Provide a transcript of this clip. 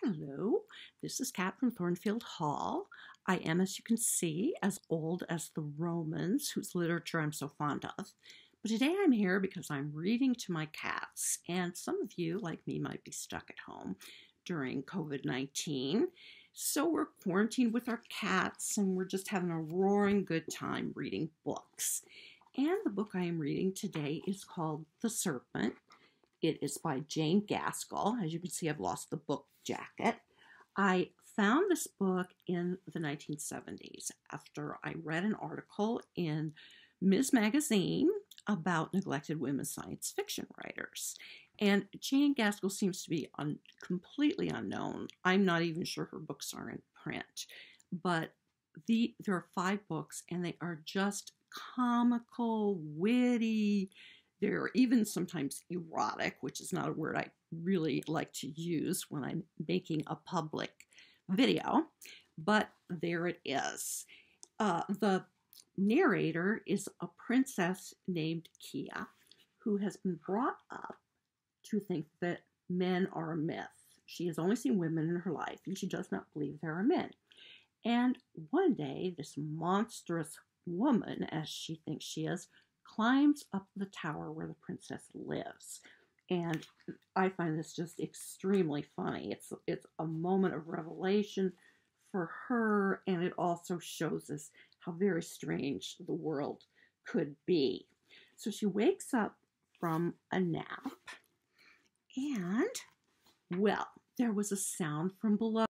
Hello, this is Kat from Thornfield Hall. I am, as you can see, as old as the Romans, whose literature I'm so fond of. But today I'm here because I'm reading to my cats, and some of you, like me, might be stuck at home during COVID-19. So we're quarantined with our cats, and we're just having a roaring good time reading books. And the book I am reading today is called The Serpent. It is by Jane Gaskell. As you can see, I've lost the book jacket. I found this book in the 1970s after I read an article in Ms. Magazine about neglected women science fiction writers. And Jane Gaskell seems to be completely unknown. I'm not even sure her books are in print. But there are 5 books, and they are just comical, witty. They're even sometimes erotic, which is not a word I really like to use when I'm making a public video, but there it is. The narrator is a princess named Kia, who has been brought up to think that men are a myth. She has only seen women in her life, and she does not believe there are men. And one day, this monstrous woman, as she thinks she is, climbs up the tower where the princess lives. And I find this just extremely funny. It's a moment of revelation for her, and it also shows us how very strange the world could be. So she wakes up from a nap, and, well, there was a sound from below.